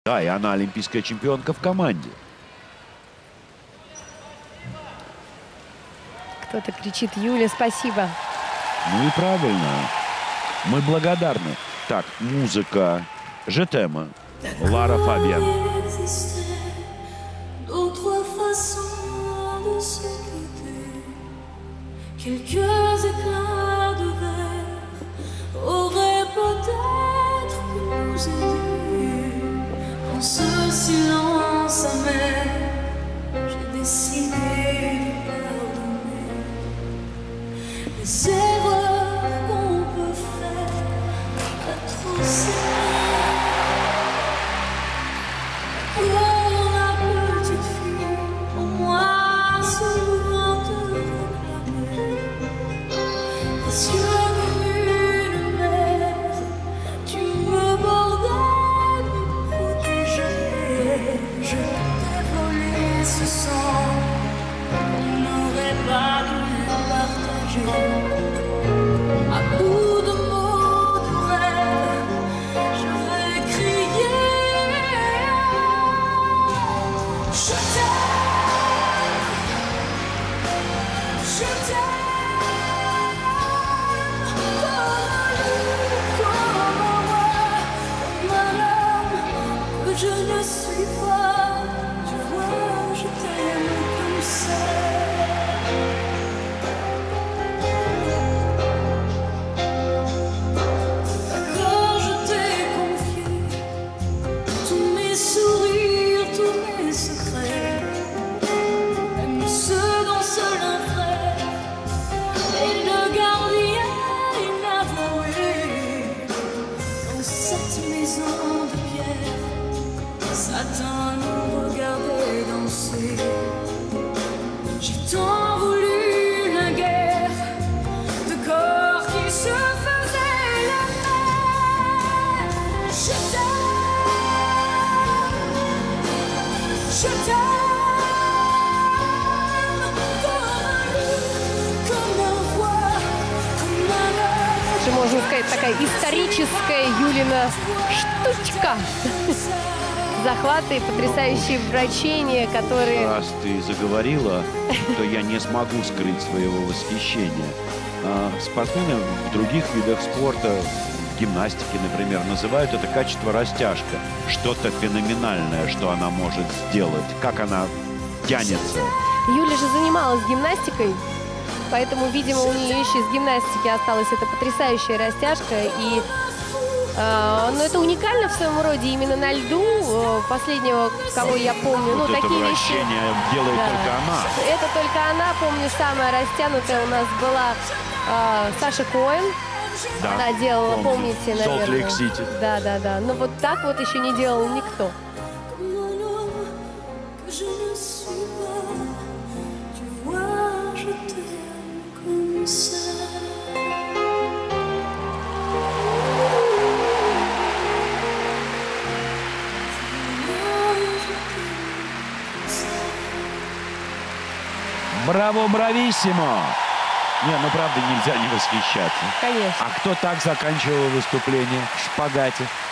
Да, и она олимпийская чемпионка в команде. Кто-то кричит: Юля, спасибо. Ну и правильно. Мы благодарны. Так, музыка «Жетема». Лара Фабиан. Quelques éclats de verre auraient peut-être pu nous aider. En ce silence amer, j'ai décidé de pardonner les erreurs qu'on peut faire à trop s'aimer. Pour la petite fille, pour moi, souvent te réclamer. Précieux comme une mère, tu me bordais, me protégeais. Je t'ai volé ce sang qu'on n'aurait pas dû partager. À bout de mots, de rêves, je vais crier: je t'aime, je t'aime. Je ne suis pas, tu vois, je t'aime comme ça. Quand je t'ai confié tous mes sourires, tous mes secrets, même ceux dont seul un frère est le gardien inavoué. Dans cette maison de pierre, Satan nous regardait danser. J'ai tant voulu la guerre de corps qui se faisaient la paix. Je t'aime comme un roi, comme un homme. Что можно сказать, такая историческая Юлина штучка. Захваты, потрясающие вращения, которые... Раз ты заговорила, то я не смогу скрыть своего восхищения. Спортсмены в других видах спорта, в гимнастике, например, называют это качество растяжка. Что-то феноменальное, что она может сделать, как она тянется. Юля же занималась гимнастикой, поэтому, видимо, у нее еще из гимнастики осталась эта потрясающая растяжка. И но это уникально в своем роде именно на льду. Последнего, кого я помню, вот ну, это такие вещи делает только она. Это только она. Помню, самая растянутая у нас была Саша Коэн. Да, она делала, помните, наверное. Солт-Лейк-Сити. Да. Но вот так вот еще не делал никто. Браво, брависсимо! Не, ну правда нельзя не восхищаться. Конечно. А кто так заканчивал выступление в шпагате?